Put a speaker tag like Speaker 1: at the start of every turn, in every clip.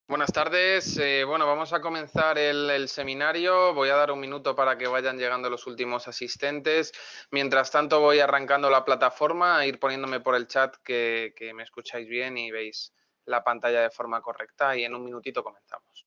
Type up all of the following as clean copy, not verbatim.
Speaker 1: Buenas tardes. Bueno, vamos a comenzar el seminario. Voy a dar un minuto para que vayan llegando los últimos asistentes. Mientras tanto, voy arrancando la plataforma, a ir poniéndome por el chat que me escucháis bien y veis la pantalla de forma correcta, y en un minutito comenzamos.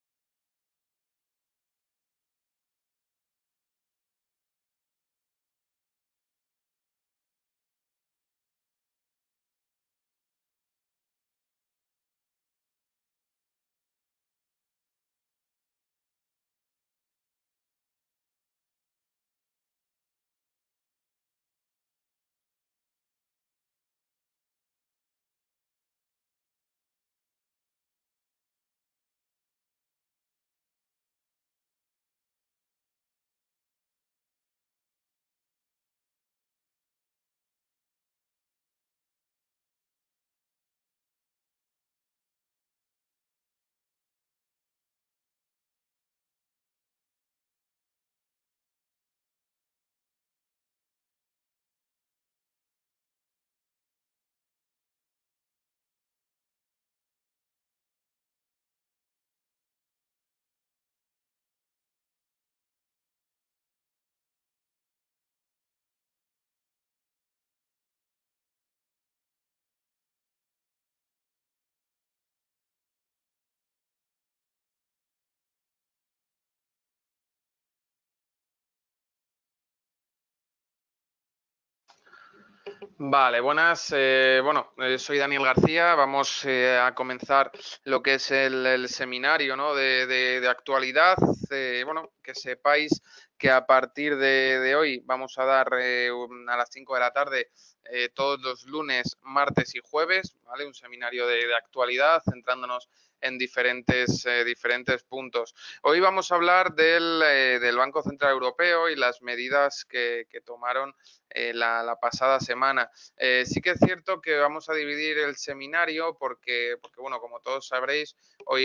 Speaker 1: Vale, buenas. Soy Daniel García. Vamos a comenzar lo que es el seminario, ¿no?, de actualidad. Que sepáis que a partir de hoy vamos a dar a las 5 de la tarde, todos los lunes, martes y jueves, ¿vale? Un seminario de actualidad centrándonos en diferentes puntos. Hoy vamos a hablar del Banco Central Europeo y las medidas que tomaron la pasada semana. Sí que es cierto que vamos a dividir el seminario porque bueno, como todos sabréis, hoy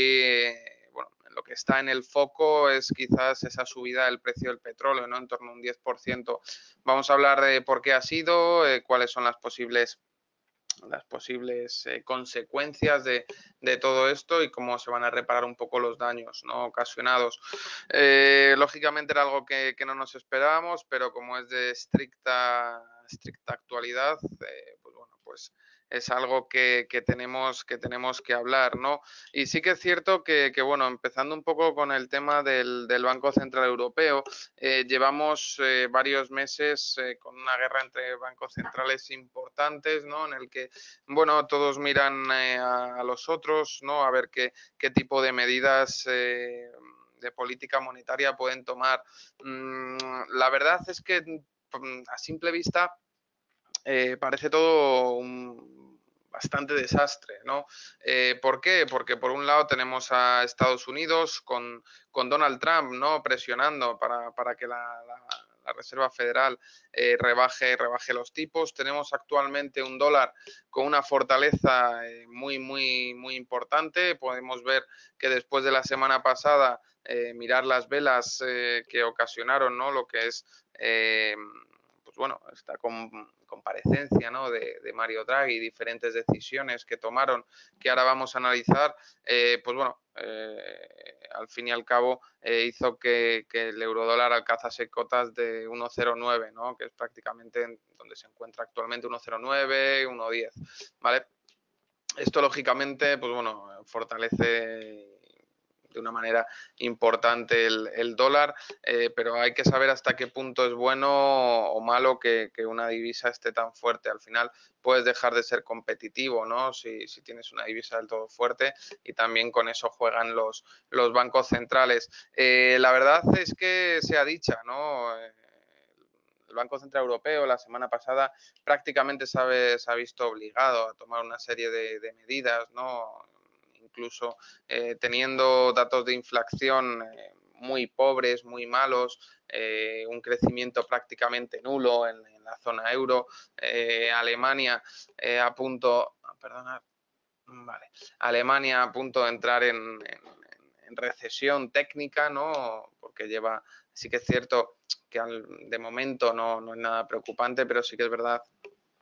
Speaker 1: lo que está en el foco es quizás esa subida del precio del petróleo, ¿no?, en torno a un 10%. Vamos a hablar de por qué ha sido, cuáles son las posibles consecuencias de todo esto y cómo se van a reparar un poco los daños, ¿no?, ocasionados. Lógicamente era algo que no nos esperábamos, pero como es de estricta actualidad, pues es algo que tenemos que hablar, ¿no? Y sí que es cierto bueno, empezando un poco con el tema del Banco Central Europeo, llevamos varios meses con una guerra entre bancos centrales importantes, ¿no?, en el que, bueno, todos miran a los otros, ¿no?, a ver qué tipo de medidas de política monetaria pueden tomar. La verdad es que a simple vista parece todo bastante desastre, ¿no? ¿Por qué? Porque por un lado tenemos a Estados Unidos con Donald Trump, ¿no?, presionando para que la Reserva Federal rebaje los tipos. Tenemos actualmente un dólar con una fortaleza muy importante. Podemos ver que después de la semana pasada, mirar las velas que ocasionaron, ¿no?, lo que es esta comparecencia, ¿no?, de Mario Draghi, diferentes decisiones que tomaron, que ahora vamos a analizar. Al fin y al cabo hizo que el eurodólar alcanzase cotas de 1,09, ¿no?, que es prácticamente donde se encuentra actualmente, 1,09, 1,10, ¿vale? Esto, lógicamente, fortalece de una manera importante el dólar, pero hay que saber hasta qué punto es bueno o malo que una divisa esté tan fuerte. Al final puedes dejar de ser competitivo, ¿no?, si tienes una divisa del todo fuerte, y también con eso juegan los bancos centrales. La verdad es que sea dicha, ¿no? El Banco Central Europeo la semana pasada prácticamente se ha visto obligado a tomar una serie de medidas, ¿no?, incluso teniendo datos de inflación muy pobres, muy malos, un crecimiento prácticamente nulo en la zona euro. Alemania a punto, perdonad, vale, Alemania a punto de entrar en recesión técnica, ¿no?, porque sí que es cierto que de momento no es nada preocupante, pero sí que es verdad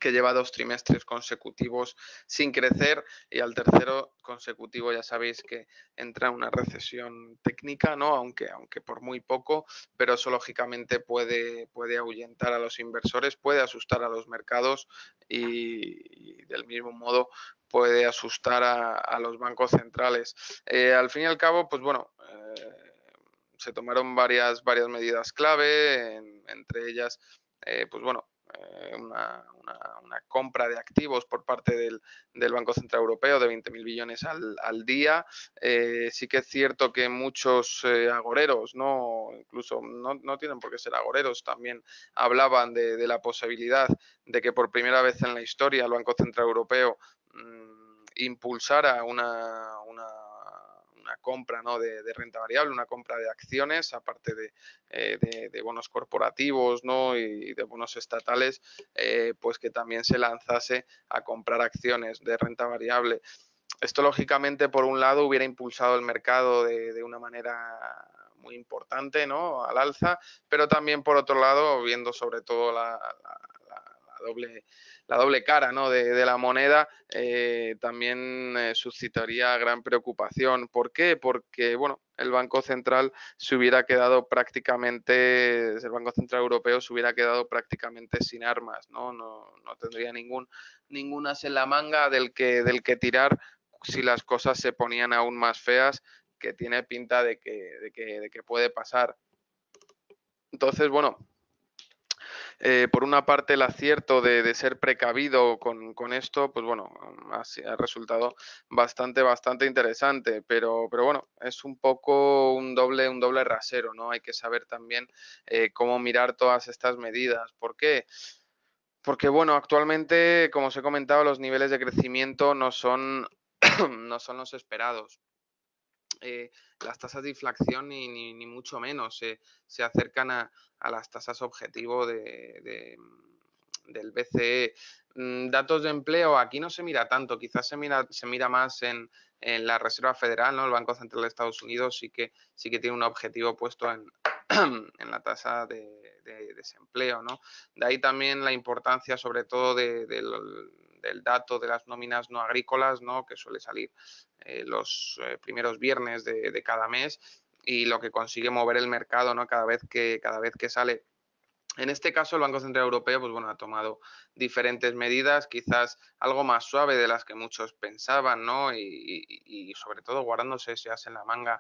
Speaker 1: que lleva 2 trimestres consecutivos sin crecer, y al tercero consecutivo ya sabéis que entra en una recesión técnica, ¿no? Aunque por muy poco, pero eso lógicamente puede ahuyentar a los inversores, puede asustar a los mercados y del mismo modo puede asustar a los bancos centrales. Al fin y al cabo, pues bueno, se tomaron varias medidas clave, entre ellas, pues bueno, una compra de activos por parte del Banco Central Europeo de 20.000 billones al día. Sí que es cierto que muchos agoreros, ¿no? Incluso no tienen por qué ser agoreros, también hablaban de la posibilidad de que por primera vez en la historia el Banco Central Europeo impulsara una compra, ¿no? de renta variable, una compra de acciones, aparte de bonos corporativos, ¿no? y de bonos estatales, pues que también se lanzase a comprar acciones de renta variable. Esto, lógicamente, por un lado, hubiera impulsado el mercado de una manera muy importante, ¿no? Al alza, pero también, por otro lado, viendo sobre todo la doble cara, ¿no? de la moneda, también suscitaría gran preocupación. ¿Por qué? Porque, bueno, el Banco Central se hubiera quedado prácticamente, el Banco Central Europeo se hubiera quedado prácticamente sin armas, no tendría ningún as en la manga del que tirar si las cosas se ponían aún más feas, que tiene pinta de que puede pasar. Entonces, bueno, por una parte el acierto de ser precavido con esto, pues bueno, ha resultado bastante interesante, pero bueno, es un poco un doble rasero, ¿no? Hay que saber también cómo mirar todas estas medidas. ¿Por qué? Porque bueno, actualmente, como os he comentado, los niveles de crecimiento no son, no son los esperados. Las tasas de inflación ni mucho menos se acercan a las tasas objetivo del BCE. Datos de empleo, aquí no se mira tanto, quizás se mira más en la Reserva Federal, ¿no? El Banco Central de Estados Unidos sí que tiene un objetivo puesto en, en la tasa de desempleo, ¿no? De ahí también la importancia, sobre todo, del dato de las nóminas no agrícolas, ¿no? Que suele salir los primeros viernes de cada mes, y lo que consigue mover el mercado, ¿no? Cada vez que sale. En este caso, el Banco Central Europeo, pues bueno, ha tomado diferentes medidas, quizás algo más suave de las que muchos pensaban, ¿no? Y sobre todo guardándose ese as en la manga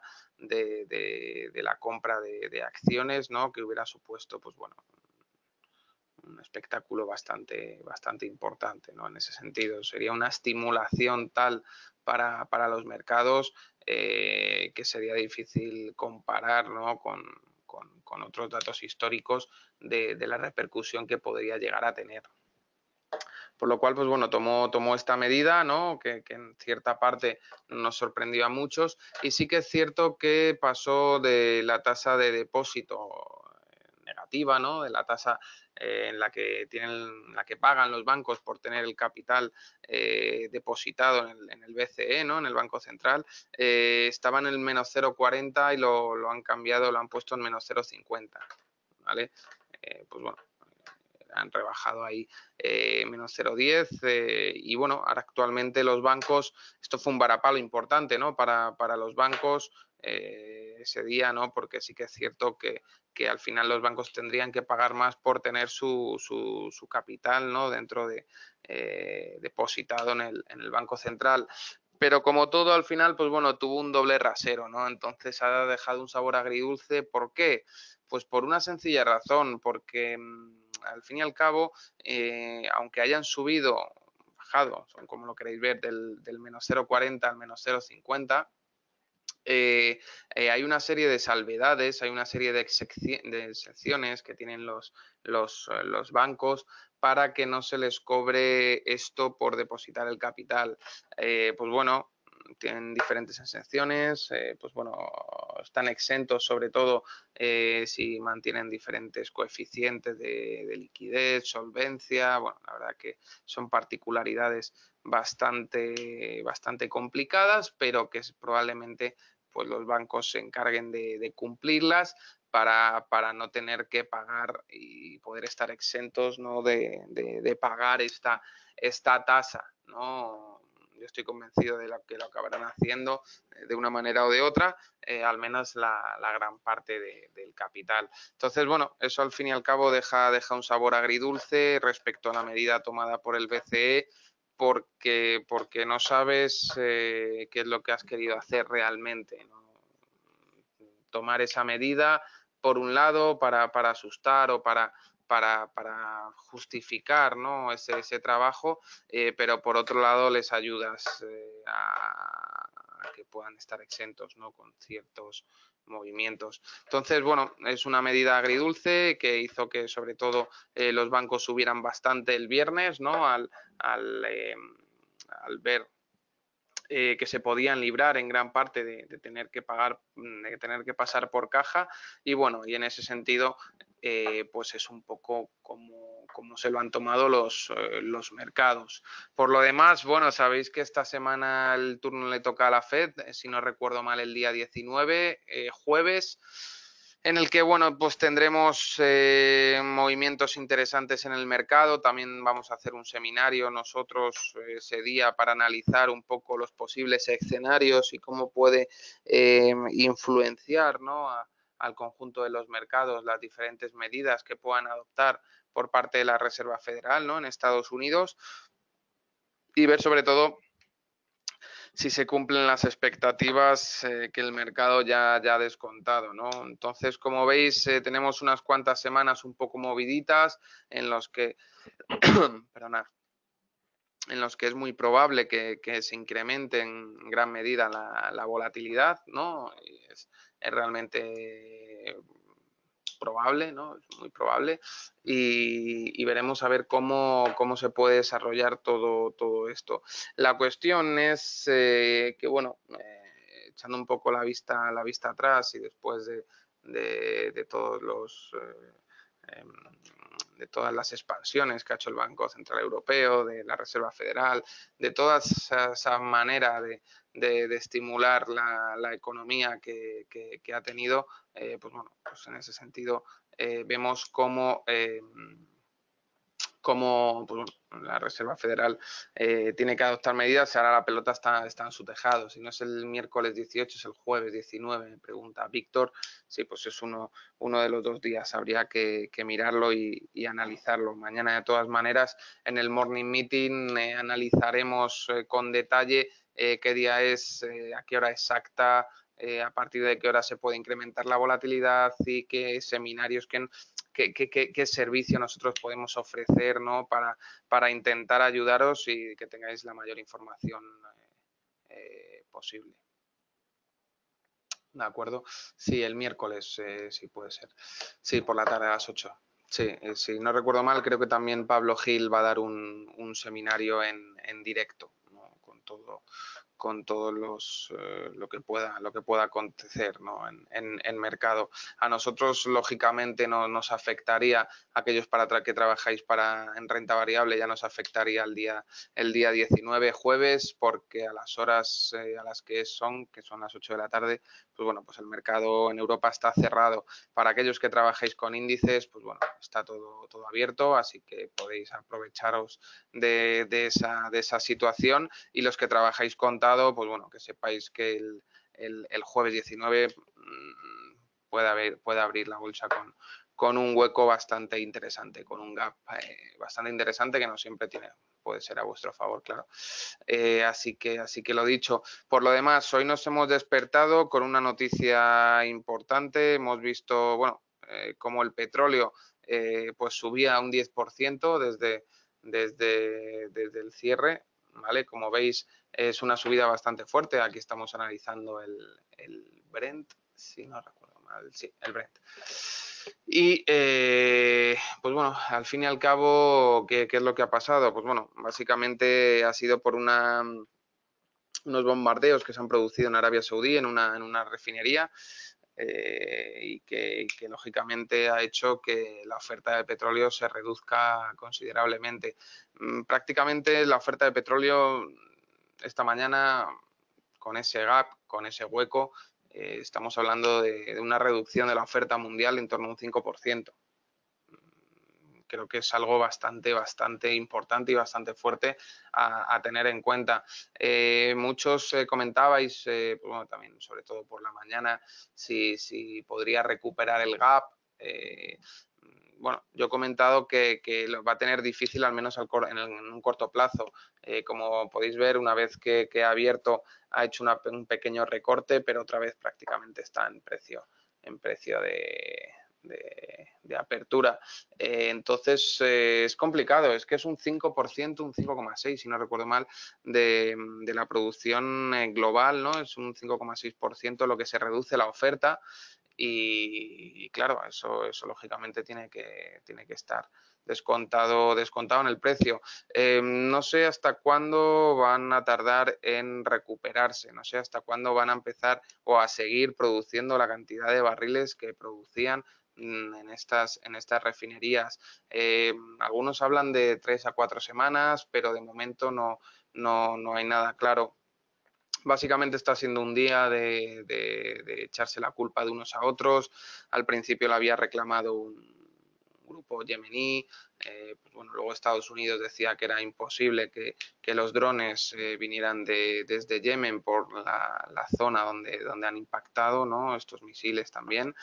Speaker 1: de la compra de acciones, ¿no? Que hubiera supuesto, pues bueno, un espectáculo bastante importante, ¿no? En ese sentido, sería una estimulación tal para los mercados, que sería difícil comparar, ¿no? con otros datos históricos de la repercusión que podría llegar a tener. Por lo cual, pues bueno, tomó esta medida, ¿no? Que en cierta parte nos sorprendió a muchos, y sí que es cierto que pasó de la tasa de depósito negativa, ¿no? De la tasa en la que pagan los bancos por tener el capital depositado en el BCE, ¿no? En el Banco Central, estaba en el menos 0,40 y lo han cambiado, lo han puesto en menos 0,50, ¿vale? Pues bueno, han rebajado ahí menos 0,10, y bueno, ahora actualmente los bancos, esto fue un varapalo importante, ¿no? Para los bancos ese día, ¿no? Porque sí que es cierto que al final los bancos tendrían que pagar más por tener su capital, ¿no? Dentro depositado en el Banco Central. Pero como todo, al final, pues bueno, tuvo un doble rasero, ¿no? Entonces ha dejado un sabor agridulce. ¿Por qué? Pues por una sencilla razón, porque al fin y al cabo, aunque hayan subido, bajado, como lo queréis ver, del menos 0,40 al menos 0,50, hay una serie de salvedades, hay una serie de excepciones que tienen los bancos para que no se les cobre esto por depositar el capital. Pues bueno, tienen diferentes exenciones, pues bueno, están exentos sobre todo si mantienen diferentes coeficientes de liquidez, solvencia. Bueno, la verdad que son particularidades bastante complicadas, pero que probablemente pues los bancos se encarguen de cumplirlas, para no tener que pagar y poder estar exentos, ¿no? de pagar esta tasa, ¿no? Yo estoy convencido de que lo acabarán haciendo de una manera o de otra, al menos la gran parte del capital. Entonces, bueno, eso al fin y al cabo deja un sabor agridulce respecto a la medida tomada por el BCE, porque no sabes qué es lo que has querido hacer realmente, ¿no? Tomar esa medida, por un lado, para asustar o para justificar, ¿no? ese trabajo, pero por otro lado les ayudas a que puedan estar exentos, ¿no? Con ciertos movimientos. Entonces, bueno, es una medida agridulce que hizo que sobre todo los bancos subieran bastante el viernes, ¿no? Al ver que se podían librar en gran parte de tener que pagar, de tener que pasar por caja, y bueno, y en ese sentido pues es un poco como se lo han tomado los mercados. Por lo demás, bueno, sabéis que esta semana el turno le toca a la Fed, si no recuerdo mal, el día 19, jueves, en el que, bueno, pues tendremos movimientos interesantes en el mercado. También vamos a hacer un seminario nosotros ese día para analizar un poco los posibles escenarios y cómo puede influenciar, ¿no? al conjunto de los mercados las diferentes medidas que puedan adoptar por parte de la Reserva Federal, ¿no? En Estados Unidos, y ver sobre todo si se cumplen las expectativas que el mercado ya ha descontado, ¿no? Entonces, como veis, tenemos unas cuantas semanas un poco moviditas en los que, perdonad, en los que es muy probable que se incremente en gran medida la volatilidad, ¿no? Y es realmente probable, ¿no? Es muy probable, y veremos a ver cómo se puede desarrollar todo esto. La cuestión es que, bueno, echando un poco la vista atrás y después de todos los de todas las expansiones que ha hecho el Banco Central Europeo, de la Reserva Federal, de toda esa manera de estimular la economía que ha tenido, pues bueno, pues en ese sentido vemos cómo pues, la Reserva Federal tiene que adoptar medidas. Ahora la pelota está en su tejado. Si no es el miércoles 18, es el jueves 19, me pregunta Víctor. Sí, pues es uno de los 2 días. Habría que mirarlo y analizarlo. Mañana, de todas maneras, en el morning meeting analizaremos con detalle qué día es, a qué hora exacta, a partir de qué hora se puede incrementar la volatilidad y qué seminarios, qué servicio nosotros podemos ofrecer, ¿no? para intentar ayudaros y que tengáis la mayor información posible. ¿De acuerdo? Sí, el miércoles, sí puede ser. Sí, por la tarde a las 8. Sí, si no recuerdo mal, creo que también Pablo Gil va a dar un seminario en directo, ¿no? Con todos lo que pueda acontecer, ¿no? en mercado. A nosotros, lógicamente, no nos afectaría, aquellos que trabajáis en renta variable, ya nos afectaría el día 19, jueves, porque a las horas a las que son las 8 de la tarde, pues bueno, pues el mercado en Europa está cerrado. Para aquellos que trabajáis con índices, pues bueno, está todo abierto, así que podéis aprovecharos de esa situación, y los que trabajáis contado, pues bueno, que sepáis que el jueves 19 puede abrir la bolsa con un hueco bastante interesante, con un gap bastante interesante que no siempre puede ser a vuestro favor, claro. Así que lo dicho. Por lo demás, hoy nos hemos despertado con una noticia importante. Hemos visto, bueno, como el petróleo pues subía un 10% desde el cierre, ¿vale? Como veis, es una subida bastante fuerte. Aquí estamos analizando el Brent, si no recuerdo mal, sí, el Brent. Y pues bueno, al fin y al cabo, ¿qué es lo que ha pasado? Pues bueno, básicamente ha sido por unos bombardeos que se han producido en Arabia Saudí, en una refinería, y que lógicamente ha hecho que la oferta de petróleo se reduzca considerablemente. Prácticamente la oferta de petróleo esta mañana, con ese gap, con ese hueco, estamos hablando de una reducción de la oferta mundial en torno a un 5%. Creo que es algo bastante importante y bastante fuerte a tener en cuenta. Muchos comentabais, pues bueno, también sobre todo por la mañana, si podría recuperar el gap. Bueno, yo he comentado que lo va a tener difícil al menos en un corto plazo. Como podéis ver, una vez que ha abierto, ha hecho un pequeño recorte, pero otra vez prácticamente está en precio de apertura. Entonces es complicado, es que es un 5%, un 5,6% si no recuerdo mal, de la producción global, ¿no? Es un 5,6% lo que se reduce la oferta y claro, eso lógicamente tiene que estar descontado en el precio. No sé hasta cuándo van a tardar en recuperarse, no sé hasta cuándo van a empezar o a seguir produciendo la cantidad de barriles que producían en estas refinerías. Algunos hablan de 3 a 4 semanas, pero de momento no hay nada claro. Básicamente está siendo un día de echarse la culpa de unos a otros. Al principio lo había reclamado un grupo yemení, pues bueno, luego Estados Unidos decía que era imposible que los drones vinieran desde Yemen por la zona donde han impactado, ¿no? Estos misiles también.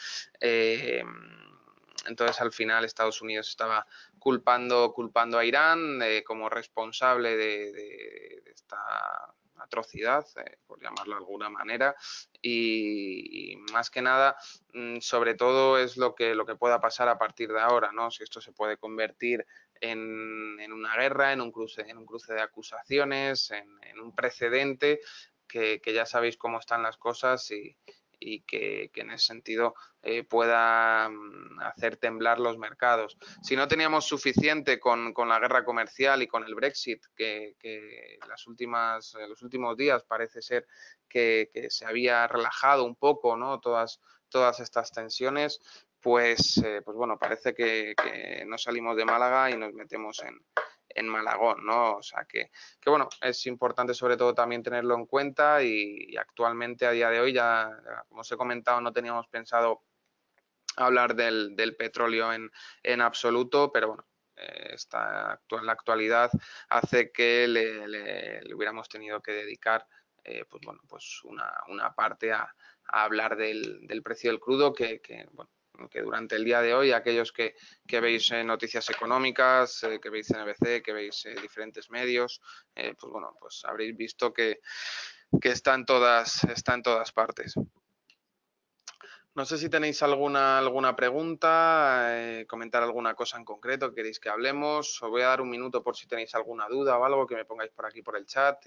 Speaker 1: Entonces al final Estados Unidos estaba culpando a Irán como responsable de esta atrocidad, por llamarlo de alguna manera, y más que nada, sobre todo es lo que pueda pasar a partir de ahora, ¿no? Si esto se puede convertir en una guerra, en un cruce de acusaciones, en un precedente, que ya sabéis cómo están las cosas y que en ese sentido pueda hacer temblar los mercados. Si no teníamos suficiente con la guerra comercial y con el Brexit, que los últimos días parece ser que se había relajado un poco, ¿no? Todas estas tensiones, pues bueno, parece que no salimos de Málaga y nos metemos en Malagón, ¿no? O sea que bueno, es importante sobre todo también tenerlo en cuenta y actualmente a día de hoy ya, como os he comentado, no teníamos pensado hablar del petróleo en absoluto, pero bueno, la actualidad hace que le hubiéramos tenido que dedicar pues bueno, pues una parte a hablar del precio del crudo bueno, que durante el día de hoy aquellos que veis noticias económicas, que veis NBC, que veis diferentes medios, pues bueno, pues habréis visto que está en todas partes. No sé si tenéis alguna pregunta, comentar alguna cosa en concreto que queréis que hablemos. Os voy a dar un minuto por si tenéis alguna duda o algo que me pongáis por aquí por el chat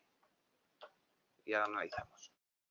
Speaker 1: y ahora analizamos.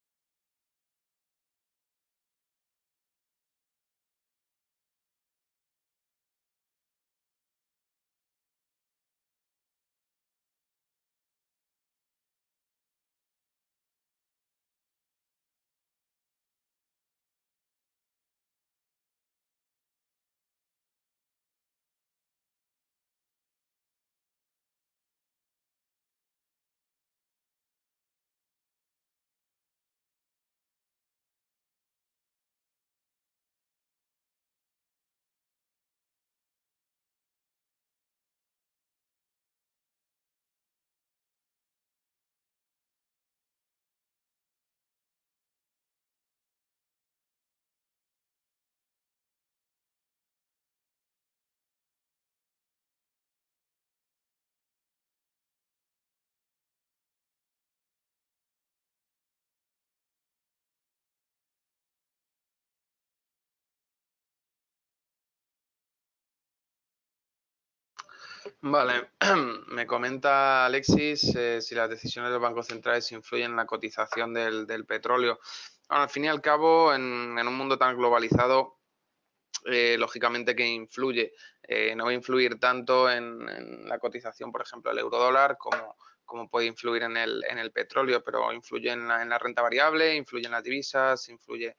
Speaker 1: Vale, me comenta Alexis si las decisiones de los bancos centrales influyen en la cotización del petróleo. Bueno, al fin y al cabo, en un mundo tan globalizado, lógicamente que influye. No va a influir tanto en la cotización, por ejemplo, el eurodólar como puede influir en el petróleo, pero influye en la renta variable, influye en las divisas, influye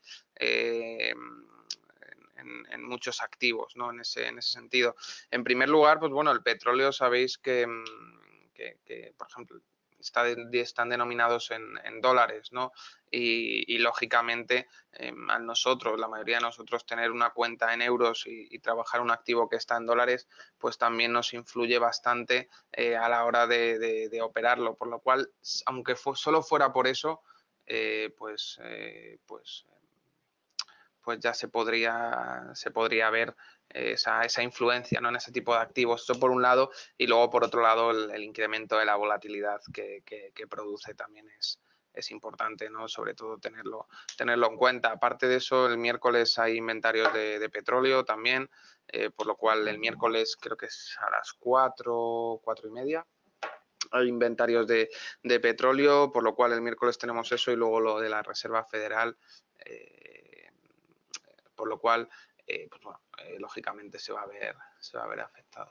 Speaker 1: en muchos activos, ¿no? En ese sentido. En primer lugar, pues bueno, el petróleo sabéis que por ejemplo, están denominados en dólares, ¿no? Y lógicamente, la mayoría de nosotros tener una cuenta en euros y trabajar un activo que está en dólares, pues también nos influye bastante a la hora de operarlo, por lo cual, aunque solo fuera por eso, pues ya se podría ver esa influencia, ¿no?, en ese tipo de activos. Eso por un lado, y luego por otro lado el incremento de la volatilidad que produce también es importante, ¿no? Sobre todo tenerlo en cuenta. Aparte de eso, el miércoles hay inventarios de petróleo también, por lo cual el miércoles creo que es a las 4:30. Hay inventarios de petróleo, por lo cual el miércoles tenemos eso, y luego lo de la Reserva Federal, por lo cual, pues bueno, lógicamente se va a ver afectado.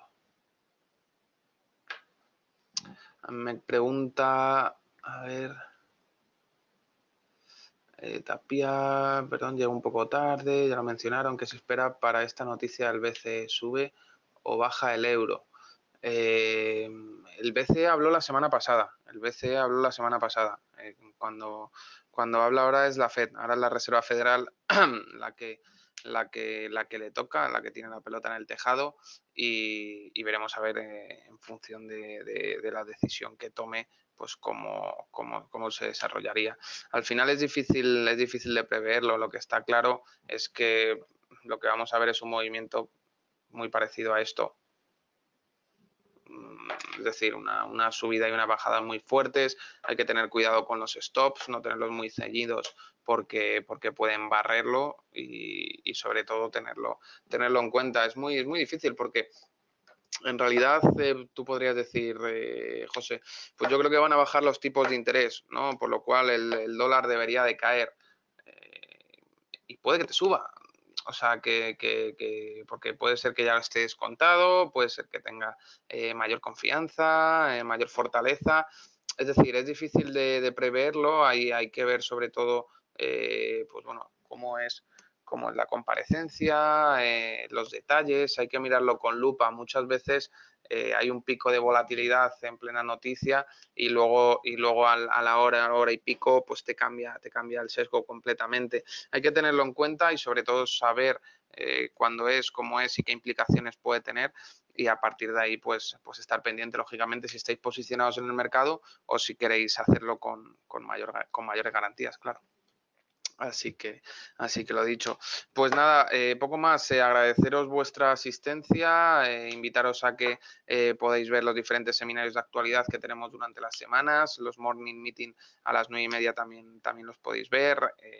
Speaker 1: Me pregunta, a ver, Tapia, perdón, llegó un poco tarde, ya lo mencionaron, ¿qué se espera para esta noticia? ¿El BCE sube o baja el euro? El BCE habló la semana pasada. Cuando habla ahora es la Fed. Ahora es la Reserva Federal la que le toca, la que tiene la pelota en el tejado, y veremos a ver en función de la decisión que tome, pues cómo se desarrollaría. Al final es difícil de preverlo. Lo que está claro es que lo que vamos a ver es un movimiento muy parecido a esto. Es decir, una subida y una bajada muy fuertes. Hay que tener cuidado con los stops, no tenerlos muy ceñidos porque pueden barrerlo, y sobre todo tenerlo en cuenta. Es muy difícil porque en realidad tú podrías decir, José, pues yo creo que van a bajar los tipos de interés, ¿no? Por lo cual el dólar debería de caer. Y puede que te suba. O sea, porque puede ser que ya esté descontado, puede ser que tenga mayor confianza, mayor fortaleza. Es decir, es difícil de preverlo. Hay que ver sobre todo, pues bueno, cómo es la comparecencia, los detalles. Hay que mirarlo con lupa. Muchas veces hay un pico de volatilidad en plena noticia, y luego a la hora y pico, pues te cambia el sesgo completamente. Hay que tenerlo en cuenta y sobre todo saber cuándo es, cómo es y qué implicaciones puede tener, y a partir de ahí pues estar pendiente, lógicamente, si estáis posicionados en el mercado o si queréis hacerlo con mayores garantías, claro. Así que lo dicho. Pues nada, poco más. Agradeceros vuestra asistencia, invitaros a que podáis ver los diferentes seminarios de actualidad que tenemos durante las semanas. Los morning meeting a las 9:30 también los podéis ver.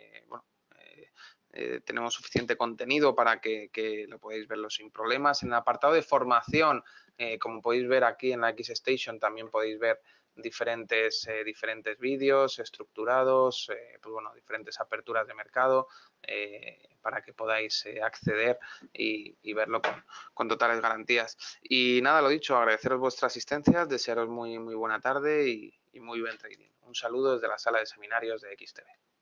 Speaker 1: Tenemos suficiente contenido para que lo podáis verlo sin problemas. En el apartado de formación, como podéis ver aquí en la X-Station, también podéis ver diferentes vídeos estructurados, pues bueno, diferentes aperturas de mercado, para que podáis acceder y verlo con totales garantías. Y nada, lo dicho, agradeceros vuestra asistencia, desearos muy buena tarde y muy buen trading. Un saludo desde la sala de seminarios de XTB.